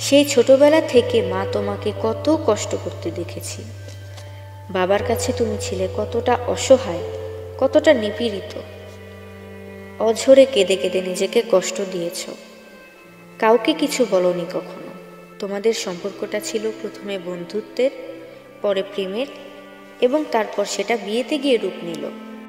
সেই ছোটবেলা থেকে মা তোমাকে কত কষ্ট করতে দেখেছি। বাবার কাছে তুমি ছিলে কতটা অসহায়, কতটা নিপীড়িত। অঝরে কেঁদে কেঁদে নিজেকে কষ্ট দিয়েছ, কাউকে কিছু বলনি কখনো। তোমাদের সম্পর্কটা ছিল প্রথমে বন্ধুত্বের, পরে প্রেমের, এবং তারপর সেটা বিয়েতে গিয়ে রূপ নিল।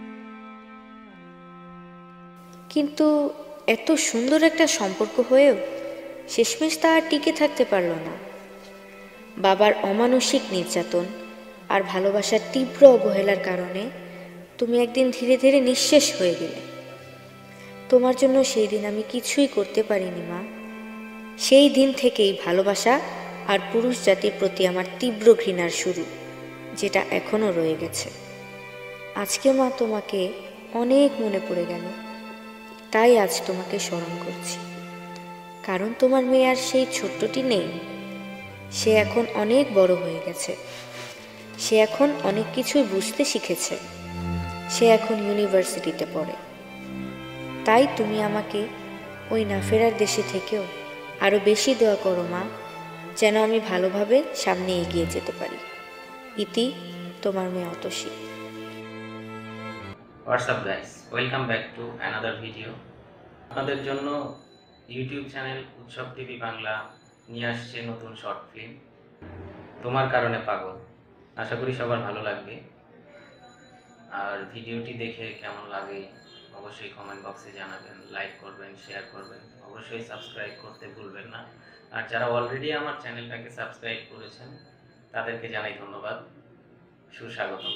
কিন্তু এত সুন্দর একটা সম্পর্ক হয়েও শেষমেশ তা আর টিকে থাকতে পারল না। বাবার অমানসিক নির্যাতন আর ভালোবাসার তীব্র অবহেলার কারণে তুমি একদিন ধীরে ধীরে নিঃশেষ হয়ে গেলে। তোমার জন্য সেই দিন আমি কিছুই করতে পারিনি মা। সেই দিন থেকেই ভালোবাসা আর পুরুষ জাতির প্রতি আমার তীব্র ঘৃণার শুরু, যেটা এখনও রয়ে গেছে। আজকে মা তোমাকে অনেক মনে পড়ে গেল, তাই আজ তোমাকে স্মরণ করছি। কারণ তোমার মেয়ে আর সেই ছোট্টটি নেই, সে এখন অনেক বড় হয়ে গেছে। সে এখন অনেক কিছুই বুঝতে শিখেছে। সে এখন ইউনিভার্সিটিতে পড়ে। তাই তুমি আমাকে ওই না ফেরার দেশে থেকেও আরও বেশি দোয়া করো মা, যেন আমি ভালোভাবে সামনে এগিয়ে যেতে পারি। ইতি, তোমার মেয়ে Atasi. What's up guys, welcome back to another video. আপনাদের জন্য YouTube channel Utsav TV Bangla নিয়ে আসছে নতুন শর্ট ফিল্ম তোমার কারণে পাগল। আশা করি সবার ভালো লাগবে। আর ভিডিওটি দেখে কেমন লাগে অবশ্যই কমেন্ট বক্সে জানাবেন, লাইক করবেন, শেয়ার করবেন, অবশ্যই সাবস্ক্রাইব করতে ভুলবেন না। আর যারা অলরেডি আমার চ্যানেলটাকে সাবস্ক্রাইব করেছেন তাদেরকে জানাই ধন্যবাদ, সুস্বাগতম।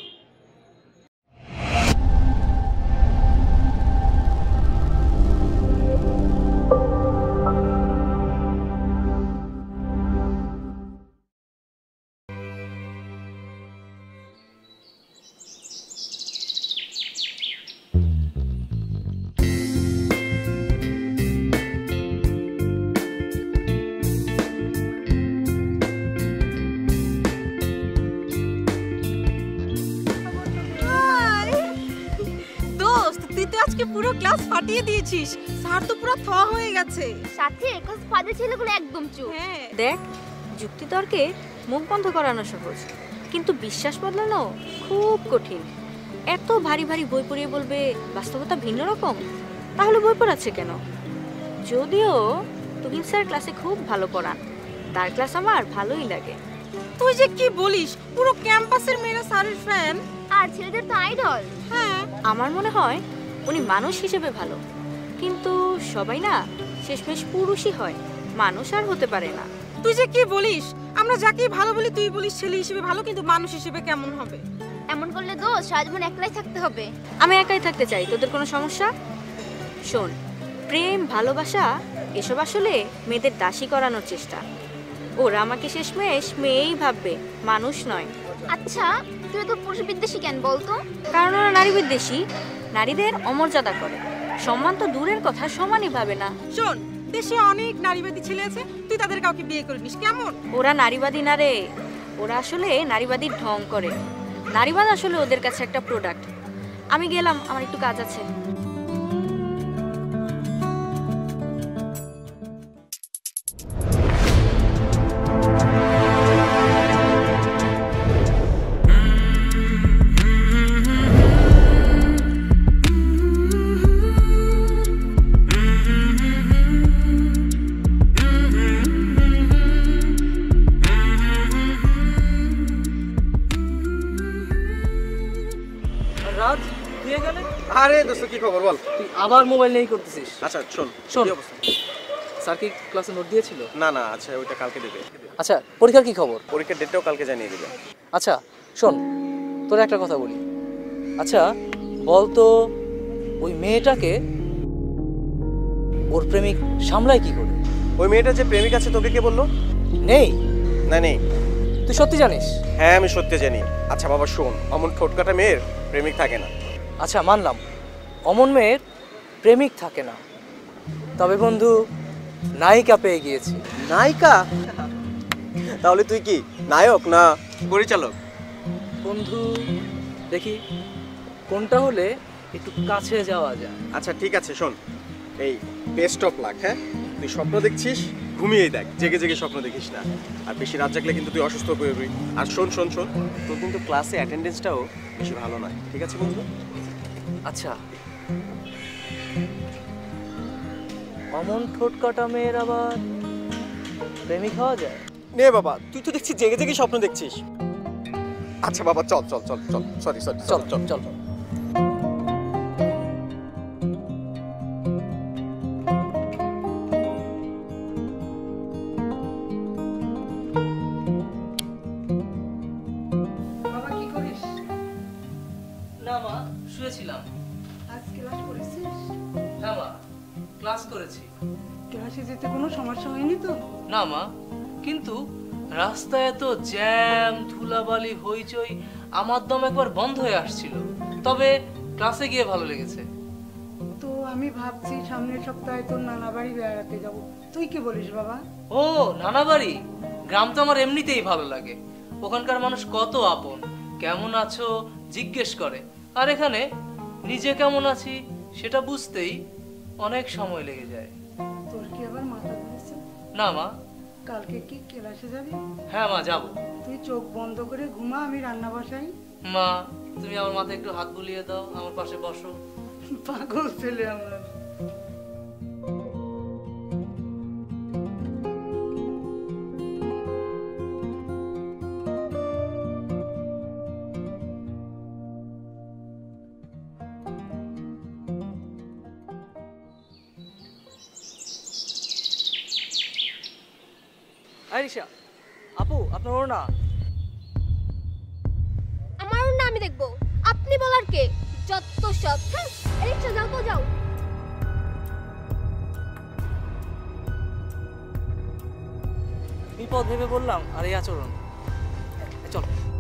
আজকে পুরো ক্লাস ফাটিয়ে দিয়েছিস। স্যার তো পুরো থ হয়ে গেছে। সাথে ক্লাস ফাঁদে ছেলেগুলো একদম চুপ। হ্যাঁ দেখ, যুক্তিতর্কে মুখ বন্ধ করানো সহজ, কিন্তু বিশ্বাস বদলানো খুব কঠিন। এত ভারী ভারী বই পড়িয়ে বলবে বাস্তবতা ভিন্ন রকম, তাহলে বই পড়াচ্ছে কেন? যদিও তুহিন স্যার ক্লাসে খুব ভালো পড়ান, তার ক্লাস আমার ভালোই লাগে। তুই যে কি বলিস, পুরো ক্যাম্পাসের মেয়েরা স্যারের ফ্যান, আর ছেলেদের তো আইডল। হ্যাঁ, আমার মনে হয় উনি মানুষ হিসেবে ভালো, কিন্তু সবাই না শেষমেশ পুরুষই হয়, মানুষ আর হতে পারে না। তুই যে কি বলিস, আমরা যাকে ভালো বলি তুই বলিস ছেলে হিসেবে ভালো, কিন্তু মানুষ হিসেবে কেমন হবে? এমন করলে দোষ সারাজীবন একলাই থাকতে হবে। আমি একাই থাকতে চাই, তোদের কোনো সমস্যা? শোন, প্রেম ভালোবাসা এসব আসলে মেয়েদের দাসী করানোর চেষ্টা। ওরা আমাকে শেষমেশ মেয়েই ভাববে, মানুষ নয়। আচ্ছা, তুই তো পুরুষ বিদ্বেষী কেন বলতো? কারণ ওরা নারী বিদ্বেষী, নারীদের অমর্যাদা করে, সম্মান তো দূরের কথা সমানই ভাবে না। শোন, দেশে অনেক নারীবাদী ছেলে আছে, তুই তাদের কাউকে বিয়ে করিস কেমন? ওরা নারীবাদী না রে, ওরা আসলে নারীবাদীর ঢং করে। নারীবাদ আসলে ওদের কাছে একটা প্রোডাক্ট। আমি গেলাম, আমার একটু কাজ আছে। রাজ, তুই এখানে? আরে দোস্ত, কি খবর বল? তুই আবার মোবাইল নিয়েই করতেছিস? আচ্ছা শোন, শোন, কি অবস্থা? স্যার কি ক্লাসে নোট দিয়েছিল? না না, আচ্ছা ওইটা কালকে দেবে। আচ্ছা, পরীক্ষার কি খবর? পরীক্ষার ডেটটাও কালকে জানিয়ে দেবে। আচ্ছা শোন, তোর একটা কথা বলি। আচ্ছা বল তো, ওই মেয়েটাকে ওর প্রেমিক সামলায় কি করে? ওই মেয়েটা যে প্রেমিক আছে তোকে কে বললো? নেই? না নেই। তুই সত্যি জানিস? হ্যাঁ আমি সত্যি জানি। আচ্ছা বাবা শোন, অমন ঠোঁটকাটা মেয়ের প্রেমিক থাকে না। আচ্ছা মানলাম, অমন মেয়ের প্রেমিক থাকে না, তবে বন্ধু নায়িকা পেয়ে গিয়েছি। নায়িকা? তাহলে তুই কি নায়ক না পরিচালক? বন্ধু দেখি কোনটা হলে একটু কাছে যাওয়া যায়। আচ্ছা ঠিক আছে, শোন, এই বেস্ট অফ লাক। হ্যাঁ তুই স্বপ্ন দেখছিস, ঘুমিয়েই দেখ, জেগে জেগে স্বপ্ন দেখিস না। আর বেশি রাত জাগলে কিন্তু তুই অসুস্থ হয়ে পড়বি। আর শোন শোন শোন, তোর কিন্তু ক্লাসে অ্যাটেন্ডেন্সটাও বেশি ভালো নয়, ঠিক আছে বন্ধু? আচ্ছা, অমন ঠোঁট কাটা মেয়ের আবার প্রেমিক হওয়া যায়? নে বাবা, তুই তো দেখছিস জেগে জেগে স্বপ্ন দেখছিস। আচ্ছা বাবা, চল চল চল চল, সরি সরি, চল চল চল। বাবা কি করিস? না মা, শুয়েছিলাম। আজ ক্লাস করেছিস? হ্যাঁ মা, ক্লাস করেছি। ক্লাসে যেতে কোনো সমস্যা হয়নি তো? না মা, কিন্তু রাস্তায় এত জ্যাম, ধুলাবালি, হইচই, আমার দম একবার বন্ধ হয়ে আসছিল। তবে ক্লাসে গিয়ে ভালো লেগেছে। তো আমি ভাবছি সামনের সপ্তাহে তোর নানা বাড়ি বেড়াতে যাব, তুই কি বলিস বাবা? ও নানা বাড়ি, গ্রাম তো আমার এমনিতেই ভালো লাগে। ওখানকার মানুষ কত আপন, কেমন আছো জিজ্ঞেস করে। আর এখানে নিজে কেমন আছি সেটা বুঝতেই অনেক সময় লেগে যায়। তোর কি আবার মাথা ধরেছে? না মা। কালকে কি ক্লাসে যাবি? হ্যাঁ মা, যাবো। তুই চোখ বন্ধ করে ঘুমা, আমি রান্না বসাই। মা, তুমি আমার মাথায় একটু হাত বুলিয়ে দাও, আমার পাশে বসো। পাগল ছেলে আমার। আরিশা, আপু আপনার ওড়না। আমার না আমি দেখবো, আপনি বলার কে? যত সব। হ্যাঁ, রিক্সা যাও তো যাও। বিপদ ভেবে বললাম, আর এই আচরণ। চল।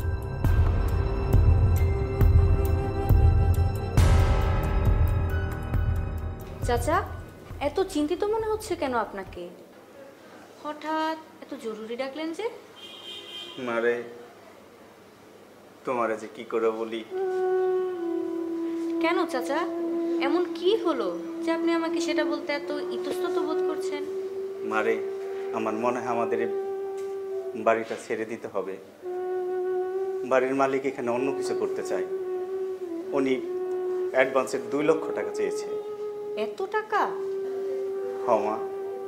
চাচা, এত চিন্তিত মনে হচ্ছে কেন আপনাকে? হঠাৎ এত জরুরি ডাকলেন যে? মারে, তোমারে যে কি করে বলি। কেন চাচা, এমন কি হলো যে আপনি আমাকে সেটা বলতে এত ইতস্তত বোধ করছেন? মারে, আমার মনে হয় আমাদের এই বাড়িটা ছেড়ে দিতে হবে। বাড়ির মালিক এখানে অন্য কিছু করতে চায়। উনি অ্যাডভান্সের 2 লক্ষ টাকা চেয়েছে। এত টাকা? মা,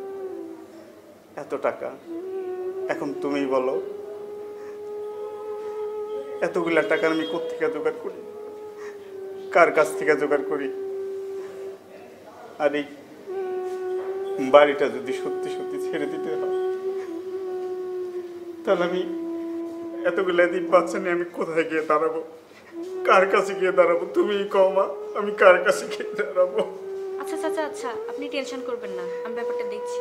এত টাকা এখন তুমি বলো, এতগুলা টাকা আমি কোত্থেকে জোগাড় করি, কার কাছ থেকে জোগাড় করি? আর এই বাড়িটা যদি সত্যি সত্যি ছেড়ে দিতে হয়, তাহলে আমি এতগুলা দিন বাচ্চা নিয়ে আমি কোথায় গিয়ে দাঁড়াবো, কার কাছে গিয়ে দাঁড়াবো? তুমিই কও মা, আমি কার কাছে গিয়ে দাঁড়াবো? আচ্ছা চাচা, আচ্ছা আপনি টেনশন করবেন না, আমি ব্যাপারটা দেখছি।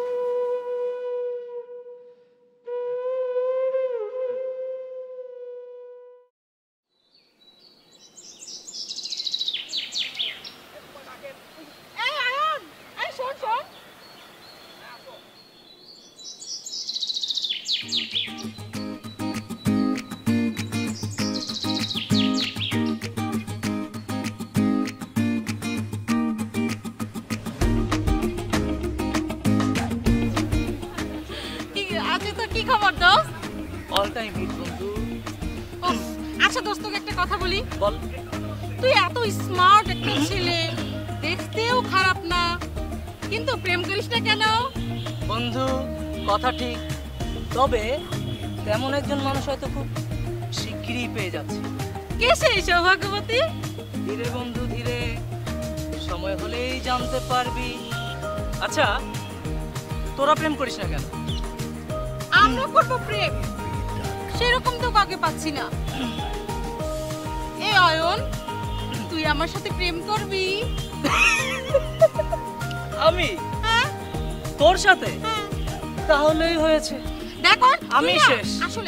আজকে তোর কি খবর দোস্ত? অল টাইম হিট বন্ধু। আচ্ছা দোস্ত, তোকে একটা কথা বলি। বল। তুই এত স্মার্ট একটা ছেলে, দেখতেও খারাপ না, কিন্তু প্রেম করিস না কেন? বন্ধু, কথা ঠিক, তবে তেমন একজন মানুষ হয়তো খুব শিগগিরই পেয়ে যাচ্ছে। কে সেই সৌভাগ্যবতী? ধীরে বন্ধু ধীরে, সময় হলেই জানতে পারবি। আচ্ছা, তোরা প্রেম করিস না কেন? আমরা করবো প্রেম, সেরকম তো কাউকে পাচ্ছি না। এ অয়ন, তুই আমার সাথে প্রেম করবি? আমি? হ্যাঁ তোর সাথে? হ্যাঁ। তাহলেই হয়েছে, দেখো আমি শেষ। আসলে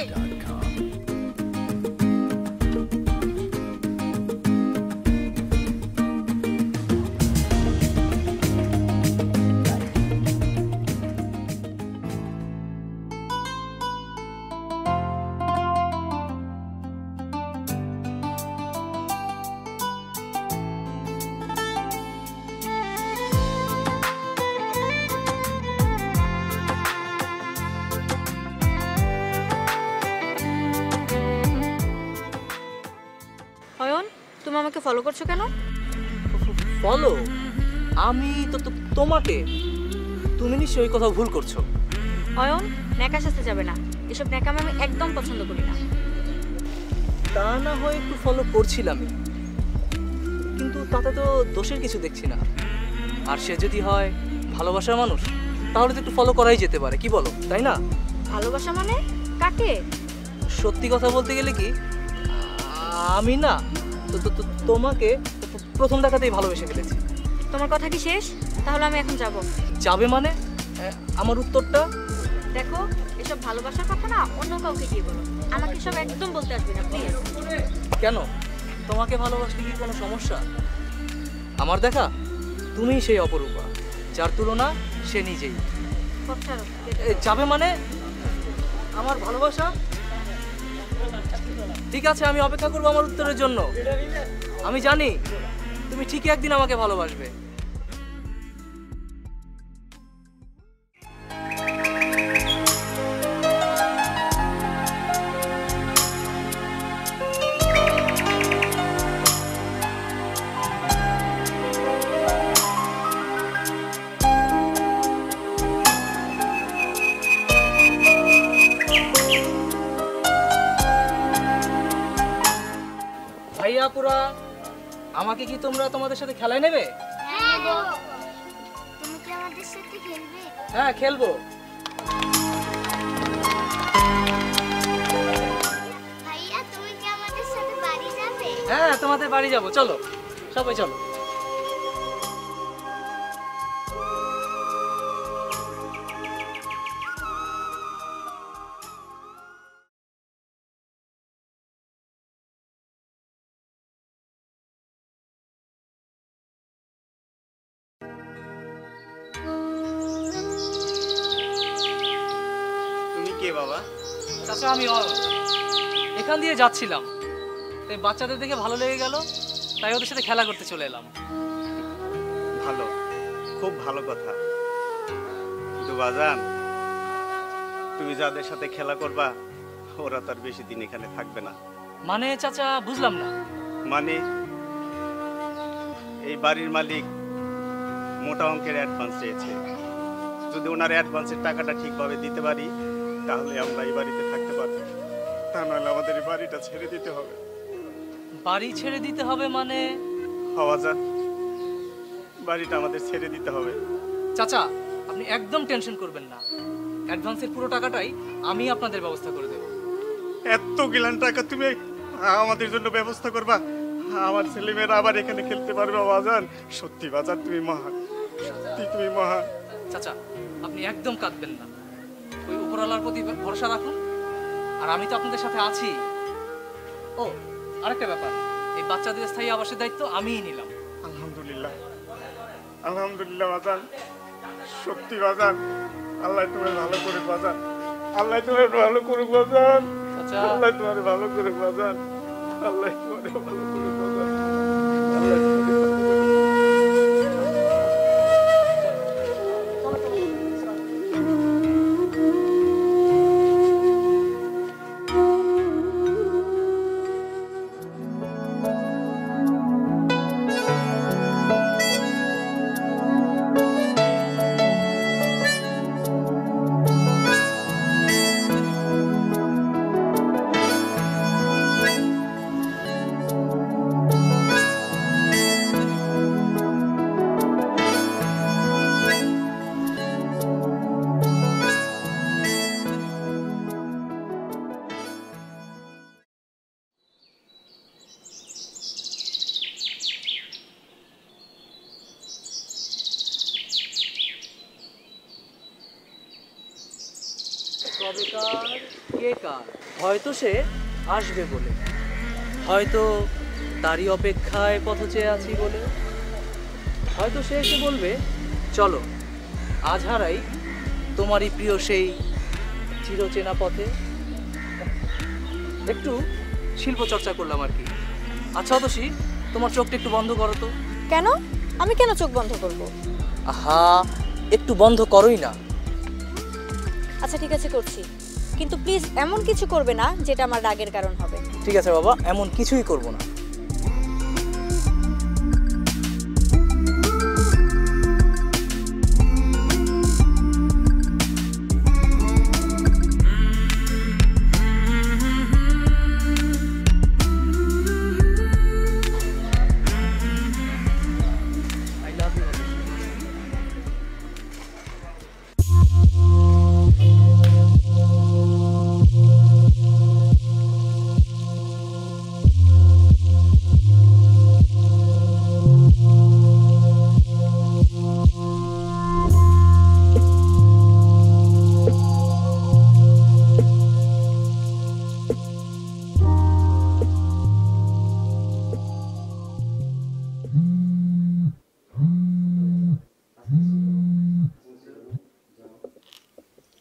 আমাকে ফলো করছো কেন? ফলো? আমি তো তোমাকে, তুমি নিশ্চয়ই কোথাও ভুল করছো। অয়ন, ন্যাকা সাজতে যাবে না। এসব ন্যাকামি আমি একদম পছন্দ করি না। তা না হয় একটু ফলো করছিলামই, কিন্তু তাতে তো দোষের কিছু দেখছি না। আর সে যদি হয় ভালোবাসার মানুষ, তাহলে তো একটু ফলো করাই যেতে পারে, কি বলো, তাই না? ভালোবাসা মানে কাকে? সত্যি কথা বলতে গেলে কি, আমি না তোমাকে প্রথম দেখাতেই ভালোবেসে ফেলেছি। তোমার কথা কি শেষ? তাহলে আমি এখন যাব। যাবে মানে? আমার উত্তরটা দেখো, এসব ভালোবাসার কথা না অন্য কাউকে গিয়ে বলো, আমাকে সব একদম বলতে আসবে না প্লিজ। কেন? তোমাকে ভালোবাসলে কি কোনো সমস্যা? আমার দেখা তুমিই সেই অপরূপা, যার তুলনা সে নিজেই। যাবে মানে? আমার ভালোবাসা? ঠিক আছে, আমি অপেক্ষা করবো আমার উত্তরের জন্য। আমি জানি তুমি ঠিকই একদিন আমাকে ভালোবাসবে। ভাইয়াপুরা, আমাকে কি তোমরা তোমাদের সাথে খেলায় নেবে? তুমি কি আমাদের সাথে খেলবে? হ্যাঁ, খেলবো। ভাইয়া, তুমি কি আমাদের সাথে বাড়ি যাবে? হ্যাঁ, তোমাদের বাড়ি যাবো, চলো সবাই চলো। তুমি কে বাবা? চাচা, আমি এখান দিয়ে যাচ্ছিলাম, তাই বাচ্চাদের দেখে ভালো লেগে গেল, তাই ওদের সাথে খেলা করতে চলে এলাম। ভালো, খুব ভালো কথা। কিন্তু বাজান, তুমি যাদের সাথে খেলা করবা ওরা তার বেশি দিন এখানে থাকবে না। মানে চাচা, বুঝলাম না। মানে এই বাড়ির মালিক মোটা অঙ্কের অ্যাডভান্স চেয়েছে। যদি ওনার অ্যাডভান্সের টাকাটা ঠিকভাবে দিতে পারি তাহলে আমরা এই বাড়িতে থাকতে পারবো, তা নাহলে আমাদের এই বাড়িটা ছেড়ে দিতে হবে। বাড়ি ছেড়ে দিতে হবে মানে? বাজান, বাড়িটা আমাদের ছেড়ে দিতে হবে। চাচা, আপনি একদম টেনশন করবেন না, অ্যাডভান্সের পুরো টাকাটাই আমি আপনাদের ব্যবস্থা করে দেব। এত গিলান টাকা তুমি আমাদের জন্য ব্যবস্থা করবা? আমার ছেলেমেয়েরা আবার এখানে খেলতে পারবে বাজান? সত্যি বাজান, তুমি মহান, সত্যি তুমি মহান। চাচা, আপনি একদম কাঁদবেন না, ওই উপরওয়ালার প্রতি ভরসা রাখুন, আর আমি তো আপনাদের সাথে আছি। ও, আরেকটা ব্যাপার, এই বাচ্চাদের স্থায়ী আবাসের দায়িত্ব আমিই নিলাম। আলহামদুলিল্লাহ, আলহামদুলিল্লাহ বাজান, সত্যি বাজান, আল্লাহ তোমার ভালো করুক বাজান, আল্লাহ তোমার ভালো করুক বাজান, আল্লাহ তোমার ভালো করুক বাজান, আল্লাহ তোমার ভালো করুক বাজান, আল্লাহ তোমার ভালো করুক। কবেকার কে কার, হয়তো সে আসবে বলে, হয়তো তারই অপেক্ষায় পথ চেয়ে আছি বলে, হয়তো সে এসে বলবে চলো আজ হারাই তোমারই প্রিয় সেই চিরচেনা পথে। একটু শিল্প চর্চা করলাম আর কি। আচ্ছা অতসী, তোমার চোখটা একটু বন্ধ করো তো। কেন? আমি কেন চোখ বন্ধ করব? আহা, একটু বন্ধ করোই না। আচ্ছা ঠিক আছে, করছি, কিন্তু প্লিজ এমন কিছু করবে না যেটা আমার রাগের কারণ হবে। ঠিক আছে বাবা, এমন কিছুই করব না।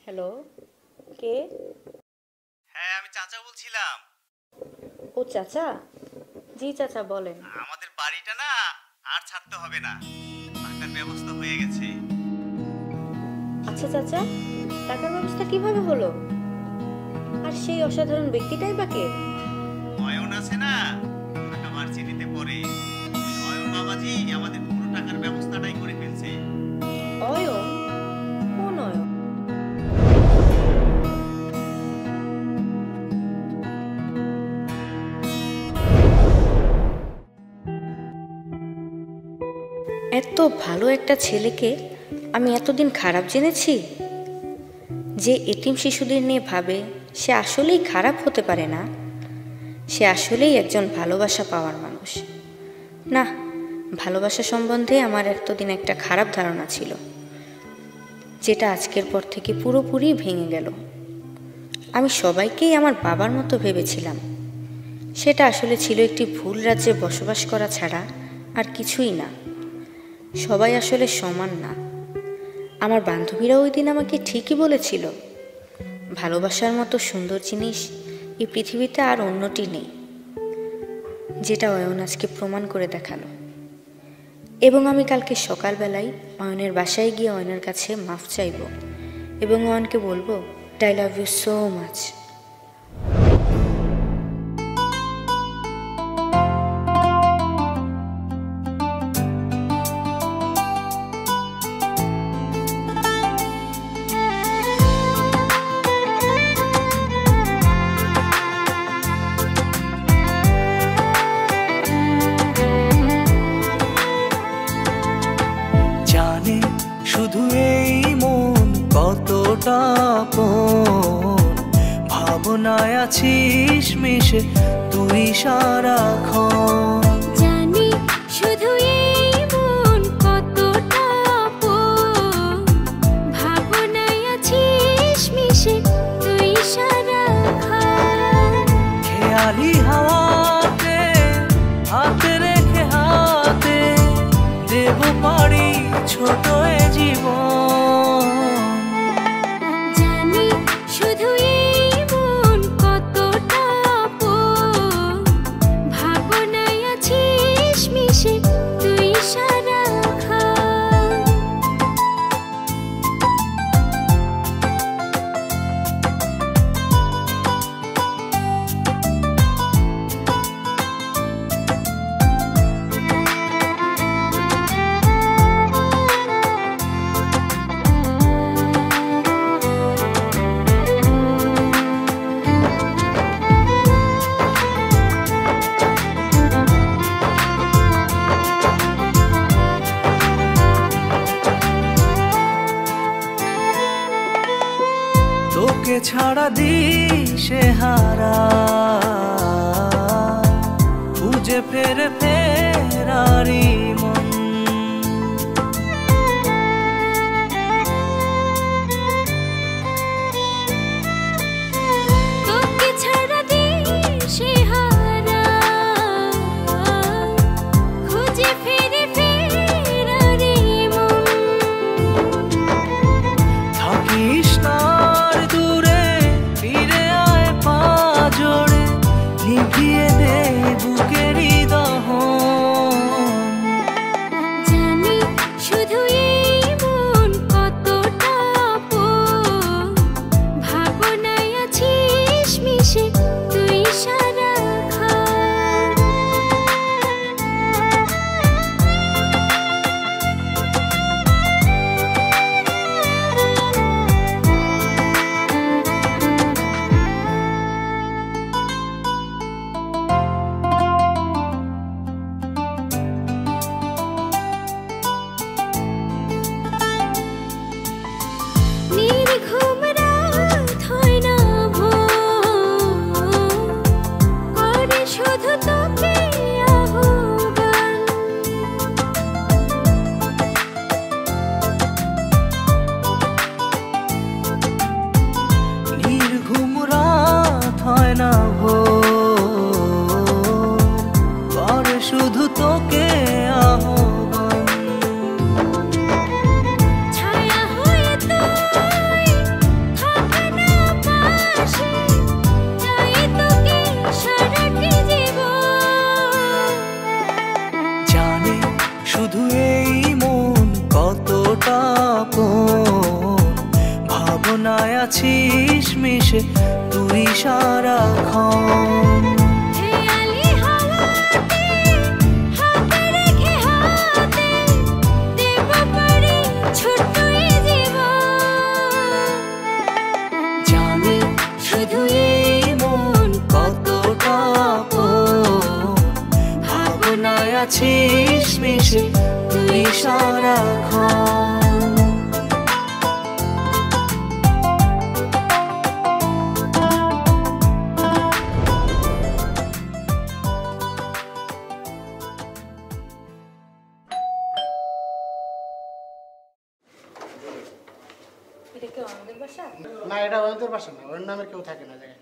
হ্যালো, কে? হ্যাঁ, আমি চাচা বলছিলাম। ও চাচা? জি চাচা বলেন। আমাদের বাড়িটা না আর ছাড়তে হবে না, টাকার ব্যবস্থা হয়ে গেছে। আচ্ছা চাচা, টাকার ব্যবস্থা কিভাবে হলো? আর সেই অসাধারণ ব্যক্তিটাই বা কে? অয়ন আছে না, ঢাকা ভার্সিটিতে পড়ে। ওই অয়ন বাবাজি আমাদের পুরো টাকার ব্যবস্থাটাই করে ফেলছে। অয়ন? কোন অয়ন? এত ভালো একটা ছেলেকে আমি এতদিন খারাপ জেনেছি। যে এতিম শিশুদের নিয়ে ভাবে সে আসলেই খারাপ হতে পারে না, সে আসলেই একজন ভালোবাসা পাওয়ার মানুষ। না, ভালোবাসা সম্বন্ধে আমার এতদিন একটা খারাপ ধারণা ছিল, যেটা আজকের পর থেকে পুরোপুরি ভেঙে গেল। আমি সবাইকেই আমার বাবার মতো ভেবেছিলাম। সেটা আসলে ছিল একটি ভুল রাজ্যে বসবাস করা ছাড়া আর কিছুই না। সবাই আসলে সমান না। আমার বান্ধবীরা ওই দিন আমাকে ঠিকই বলেছিল, ভালোবাসার মতো সুন্দর জিনিস এই পৃথিবীতে আর অন্যটি নেই, যেটা অয়ন আজকে প্রমাণ করে দেখালো। এবং আমি কালকে সকালবেলায় অয়নের বাসায় গিয়ে অয়নের কাছে মাফ চাইব এবং অয়নকে বলবো, I love you so much. জানে শুধু এই মন কতটা আপন, ভাবনায় আছিস মিশে তুই সারাক্ষণ। জানি শুধু এই মন কতটা আপন, ভাবনায় আছিস মিশে তুই সারাক্ষণ। খেয়ালি হাওয়াতে হাতে রেখে হাতে দেব পারি ছোট এ জীবন। জানি শুধু এই মন কতটা আপন, ভাবনায় আছিস মিশে তুই সারাক্ষণ। তোকে ছাড়া দিশে হারা, খুঁজে ফেরে ফেরারি মন। তোকে ছাড়া দিশে হারা, খুঁজে ফিরে ফেরারি মন। থাকিস না আর দূরে, ফিরে আয় পা জোড়ে, নিভিয়ে দে বুকেরই দহন। জানি শুধু এই মন কতটা আপন, ভাবনায় আছিস মিশে তুই সারাক্ষণ। ভাবনায় আছিস মিশে তুই সারাক্ষণ। হেয়ালি হাওয়াতে হাতে রেখে হাতে দেব পারি ছোট্ট এই জীবন। জানে শুধু এই মন কতটা ভাবনায় আছিস মিশে তুই সারাক্ষণ। এটা কি আমাদের বাসা? না, এটা ওদের বাসা না, ওর নামে কেউ থাকে না জায়গায়।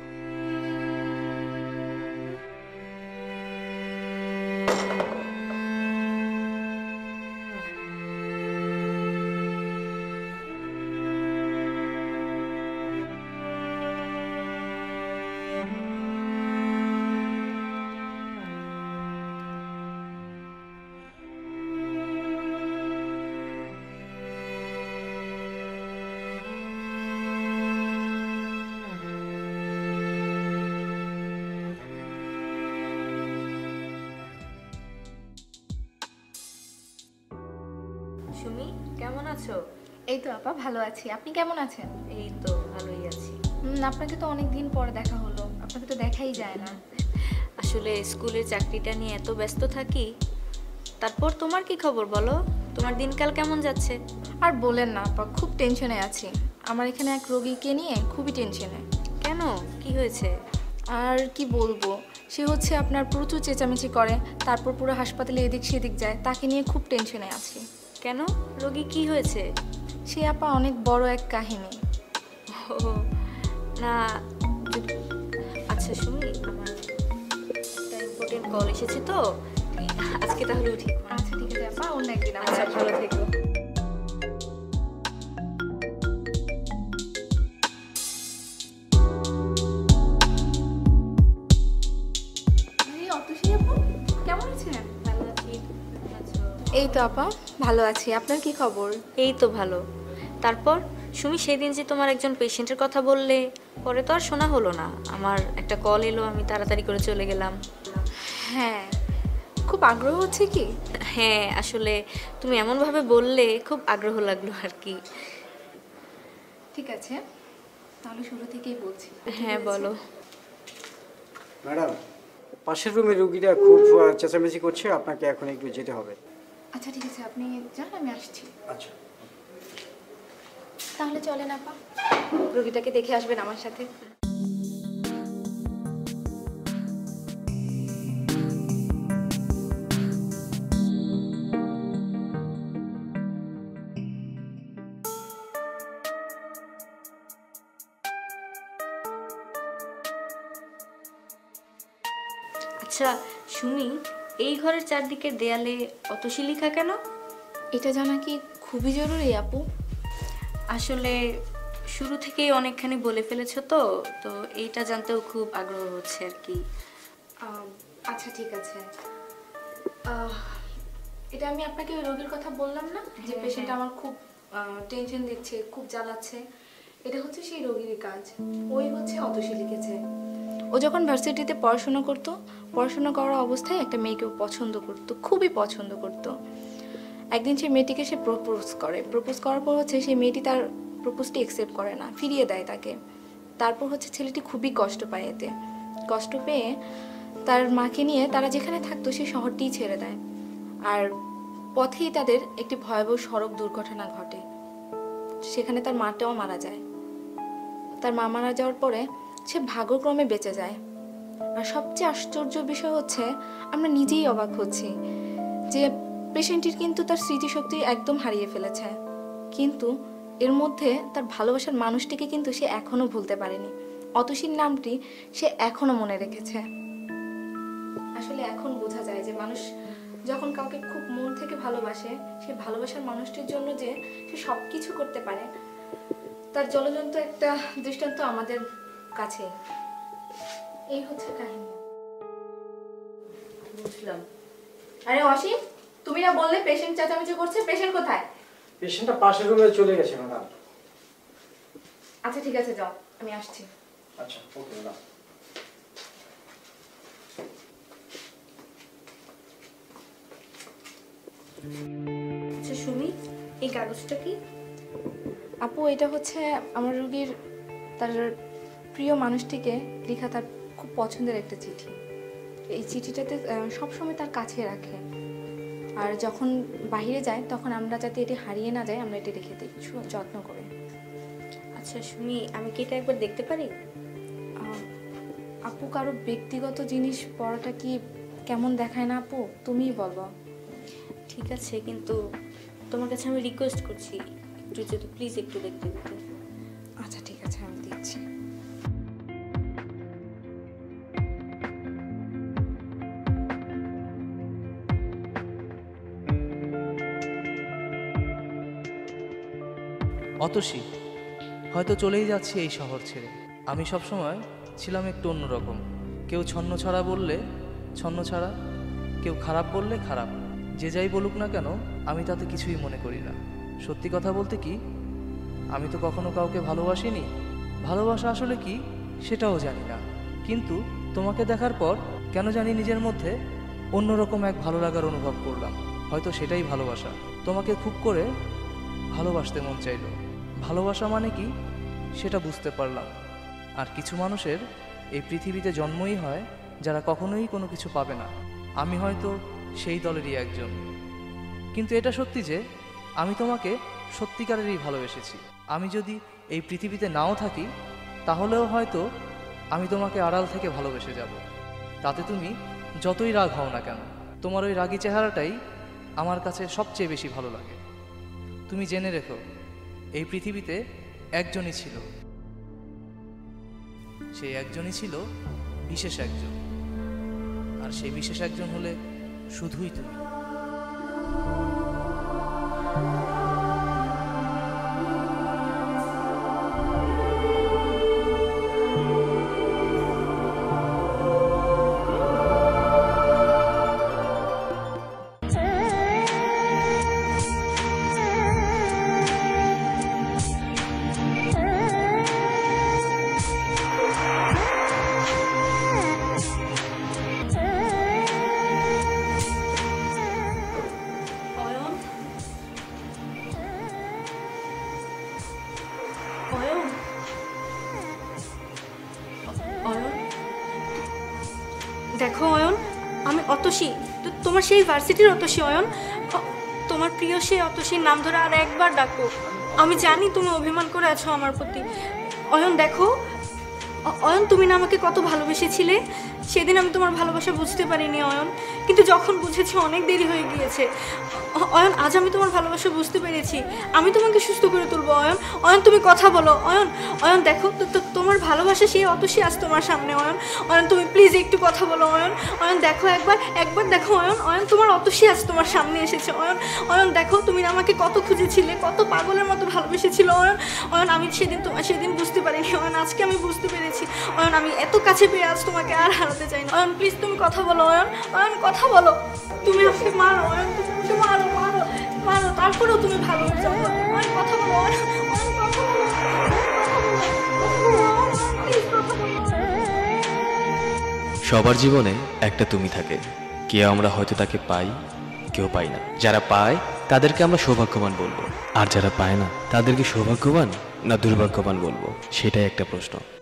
সুমি, কেমন আছো? এই তো আপা ভালো আছি, আপনি কেমন আছেন? এই তো ভালোই আছি। আপনাকে তো অনেক দিন পর দেখা হলো, আপনাকে তো দেখাই যায় না। আসলে স্কুলের চাকরিটা নিয়ে এত ব্যস্ত থাকি। তারপর তোমার কি খবর বলো? তোমার দিনকাল কেমন যাচ্ছে? আর বলেন না আপা, খুব টেনশনে আছি। আমার এখানে এক রোগীকে নিয়ে খুবই টেনশনে। কেন, কি হয়েছে? আর কি বলবো, সে হচ্ছে আপনার প্রচুর চেঁচামেচি করে, তারপর পুরো হাসপাতালে এদিক সেদিক যায়, তাকে নিয়ে খুব টেনশনে আছি। কেন, রোগী কি হয়েছে? সে আপা অনেক বড় এক কাহিনী। ও না, আচ্ছা সুমি, আমার একটা ইম্পর্টেন্ট কল এসেছে তো, আজকে তাহলে উঠি। আচ্ছা ঠিক আছে আপা, অন্য একদিন। আচ্ছা, ভালো থেকো। কেমন আছেন? ভালো আছি, কেমন আছো? এই তো আপা ভালো আছি, আপনার কি খবর? এই তো ভালো। তারপর সুমি, সেদিন যে তোমার একজন পেশেন্টের কথা বললে, পরে তো আর শোনা হলো না। আমার একটা কল এলো, আমি তাড়াতাড়ি করে চলে গেলাম। হ্যাঁ, খুব আগ্রহ হচ্ছে কি? হ্যাঁ, আসলে তুমি এমনভাবে বললে খুব আগ্রহ লাগলো আর কি। ঠিক আছে, তাহলে শুরু থেকেই বলছি। হ্যাঁ বলো। ম্যাডাম, পাশের রুমের রুগীরা খুব চেঁচামেচি করছে, আপনাকে এখন একটু যেতে হবে। আচ্ছা ঠিক আছে, আপনি যান, আমি আসছি। আচ্ছা, তাহলে চলেন আপা, রোগীটাকে দেখে আসবেন আমার সাথে। আচ্ছা সুমি, এই ঘরের চারদিকের দেয়ালে অতসী লেখা কেন? এটা জানা কি খুবই জরুরি আপু? আসলে শুরু থেকেই অনেকখানি বলে ফেলেছো তো, তো এইটা জানতেও খুব আগ্রহ হচ্ছে আর কি। আচ্ছা ঠিক আছে, এটা আমি আপনাকে ওই রোগীর কথা বললাম না, যে পেশেন্ট আমার খুব টেনশন দিচ্ছে, খুব জ্বালাচ্ছে, এটা হচ্ছে সেই রোগীরই কাজ। ওই হচ্ছে অতসী লিখেছে। ও যখন ভার্সিটিতে পড়াশোনা করতো, পড়াশোনা করার অবস্থায় একটা মেয়েকে পছন্দ করতো, খুবই পছন্দ করতো। একদিন সেই মেয়েটিকে সে প্রপোজ করে। প্রপোজ করার পর হচ্ছে সেই মেয়েটি তার প্রপোজটি অ্যাকসেপ্ট করে না, ফিরিয়ে দেয় তাকে। তারপর হচ্ছে ছেলেটি খুবই কষ্ট পায়। এতে কষ্ট পেয়ে তার মাকে নিয়ে তারা যেখানে থাকতো সেই শহরটিই ছেড়ে দেয়। আর পথেই তাদের একটি ভয়াবহ সড়ক দুর্ঘটনা ঘটে, সেখানে তার মাটাও মারা যায়। তার মা মারা যাওয়ার পরে সে ভাগ্যক্রমে বেঁচে যায়। আর সবচেয়ে আশ্চর্য বিষয় হচ্ছে, আমরা নিজেই অবাক হচ্ছি যে পেশেন্টটির কিন্তু তার স্মৃতিশক্তি একদম হারিয়ে ফেলেছে, কিন্তু এর মধ্যে তার ভালোবাসার মানুষটিকে কিন্তু সে এখনো ভুলতে পারেনি। অতসীর নামটি সে এখনো মনে রেখেছে। আসলে এখন বোঝা যায় যে মানুষ যখন কাউকে খুব মন থেকে ভালোবাসে, সে ভালোবাসার মানুষটির জন্য যে সে সব কিছু করতে পারে, তার জ্বলজ্বন্ত একটা দৃষ্টান্ত আমাদের কাছে। এই হচ্ছে কাহিনী। বুঝলাম। আরে অসীম, তুমি না বললে পেশেন্ট চেঁচামেচি করছে? পেশেন্ট কোথায়? পেশেন্টটা পাশের রুমে চলে গেছে ম্যাডাম। আচ্ছা ঠিক আছে, যাও, আমি আসছি। আচ্ছা ওকে না। আচ্ছা সুমি, এই কাগজটা কি? আপু, এটা হচ্ছে আমার রোগীর তার প্রিয় মানুষটিকে লেখা তার খুব পছন্দের একটা চিঠি। এই চিঠিটাতে সবসময় তার কাছে রাখে, আর যখন বাইরে যায় তখন আমরা যাতে এটি হারিয়ে না যায় আমরা এটি রেখে দিই যত্ন করে। আচ্ছা সুমি, আমি কি এটা একবার দেখতে পারি? আপু, কারো ব্যক্তিগত জিনিস পড়াটা কি কেমন দেখায় না আপু? তুমিই বলো। ঠিক আছে, কিন্তু তোমার কাছে আমি রিকোয়েস্ট করছি একটু যদি প্লিজ একটু দেখতে দিতে। আচ্ছা ঠিক আছে, আমি দিচ্ছি। অতসী, হয়তো চলেই যাচ্ছি এই শহর ছেড়ে। আমি সবসময় ছিলাম একটু অন্যরকম। কেউ ছন্নছাড়া বললে ছন্নছাড়া, কেউ খারাপ বললে খারাপ। যে যাই বলুক না কেন আমি তাতে কিছুই মনে করি না। সত্যি কথা বলতে কি, আমি তো কখনো কাউকে ভালোবাসিনি। ভালোবাসা আসলে কি সেটাও জানি না, কিন্তু তোমাকে দেখার পর কেন জানি নিজের মধ্যে অন্যরকম এক ভালো লাগার অনুভব করলাম। হয়তো সেটাই ভালোবাসা। তোমাকে খুব করে ভালোবাসতে মন চাইল। ভালোবাসা মানে কি সেটা বুঝতে পারলাম। আর কিছু মানুষের এই পৃথিবীতে জন্মই হয় যারা কখনোই কোনো কিছু পাবে না। আমি হয়তো সেই দলেরই একজন। কিন্তু এটা সত্যি যে আমি তোমাকে সত্যিকারেরই ভালোবেসেছি। আমি যদি এই পৃথিবীতে নাও থাকি তাহলেও হয়তো আমি তোমাকে আড়াল থেকে ভালোবেসে যাব। তাতে তুমি যতই রাগ হও না কেন, তোমার ওই রাগী চেহারাটাই আমার কাছে সবচেয়ে বেশি ভালো লাগে। তুমি জেনে রেখো, এই পৃথিবীতে একজনই ছিল, সেই একজনই ছিল বিশেষ একজন, আর সেই বিশেষ একজন হলে শুধুই তুমি। দেখো অয়ন, আমি অতসী, তোমার সেই ভার্সিটির অতসী। অয়ন, তোমার প্রিয় সেই অতসীর নাম ধরে আর একবার ডাকো। আমি জানি তুমি অভিমান করে আছো আমার প্রতি। অয়ন দেখো, অয়ন তুমি না আমাকে কত ভালোবেসেছিলে। সেদিন আমি তোমার ভালোবাসা বুঝতে পারিনি অয়ন, কিন্তু যখন বুঝেছি অনেক দেরি হয়ে গিয়েছে। অয়ন, আজ আমি তোমার ভালোবাসা বুঝতে পেরেছি। আমি তোমাকে সুস্থ করে তুলবো অয়ন। অয়ন তুমি কথা বলো। অয়ন, অয়ন দেখো তোমার ভালোবাসা সেই অতসী আজ তোমার সামনে। অয়ন, অয়ন তুমি প্লিজ একটু কথা বলো। অয়ন, অয়ন দেখো, একবার দেখো অয়ন। অয়ন তোমার অতসী আজ তোমার সামনে এসেছে। অয়ন, অয়ন দেখো তুমি আমাকে কত খুঁজেছিলে, কত পাগলের মতো ভালোবেসেছিল। অয়ন, অয়ন আমি সেদিন বুঝতে পারিনি। অয়ন আজকে আমি বুঝতে পেরেছি। অয়ন আমি এত কাছে পেয়ে আজ তোমাকে আর হারাতে চাই না। অয়ন প্লিজ তুমি কথা বলো। অয়ন, অয়ন কথা বলো। তুমি আমাকে মারো অয়ন, তুমি মারো মারো মারো, তারপরেও তুমি ভালো হয়ে যাও। অয়ন কথা বলো। অয়ন, অয়ন কথা বলো। সবার জীবনে একটা তুমি থাকে। কেউ আমরা হয়তো তাকে পাই, কেউ পাই না। যারা পায় তাদেরকে আমরা সৌভাগ্যবান বলবো, আর যারা পায় না তাদেরকে সৌভাগ্যবান না দুর্ভাগ্যবান বলবো, সেটাই একটা প্রশ্ন।